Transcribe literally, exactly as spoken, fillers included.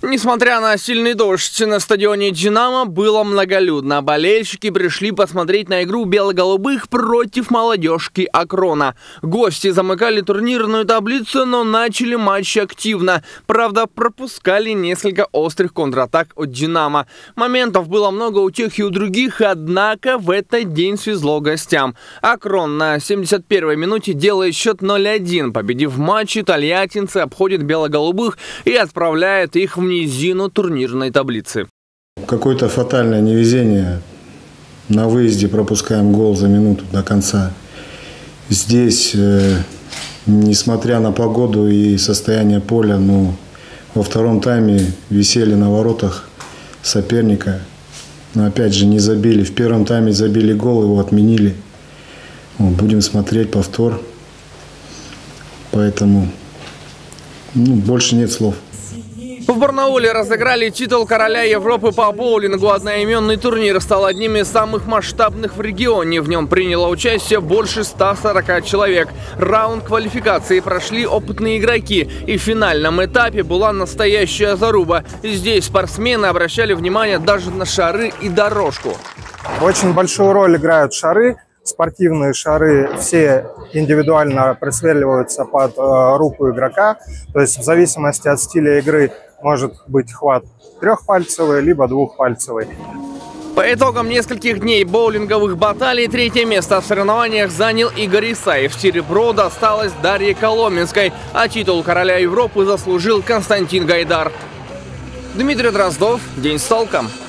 Несмотря на сильный дождь, на стадионе «Динамо» было многолюдно. Болельщики пришли посмотреть на игру бело-голубых против молодежки Акрона. Гости замыкали турнирную таблицу, но начали матч активно. Правда, пропускали несколько острых контратак от «Динамо». Моментов было много у тех и у других, однако в этот день свезло гостям. Акрон на семьдесят первой минуте делает счет ноль один. Победив в матче, тольяттинцы обходят бело-голубых и отправляют их в низину турнирной таблицы. Какое-то фатальное невезение. На выезде пропускаем гол за минуту до конца. Здесь, э, несмотря на погоду и состояние поля, ну, во втором тайме висели на воротах соперника. Но опять же не забили. В первом тайме забили гол, его отменили. Вот, будем смотреть повтор. Поэтому ну, больше нет слов. В Барнауле разыграли титул короля Европы по боулингу. Одноименный турнир стал одним из самых масштабных в регионе. В нем приняло участие больше ста сорока человек. Раунд квалификации прошли опытные игроки. И в финальном этапе была настоящая заруба. Здесь спортсмены обращали внимание даже на шары и дорожку. Очень большую роль играют шары. Спортивные шары все индивидуально просверливаются под э, руку игрока. То есть в зависимости от стиля игры может быть хват трехпальцевый, либо двухпальцевый. По итогам нескольких дней боулинговых баталий третье место в соревнованиях занял Игорь Исаев. Серебро досталось Дарье Коломенской, а титул короля Европы заслужил Константин Гайдар. Дмитрий Дроздов. День с толком.